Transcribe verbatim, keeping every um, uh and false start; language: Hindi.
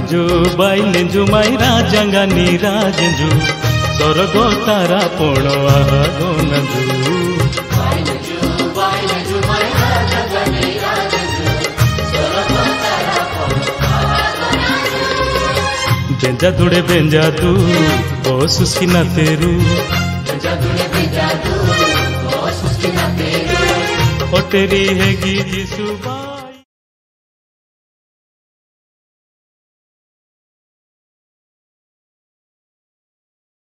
जु बाइले जु माइरा जंगानी राजजु स्वर्ग तारा पण आहा गोनजु बेंजा दुड़े बेंजा तू ओ सुस्किना तेरू ओ तेरी हैगी जिसुबा।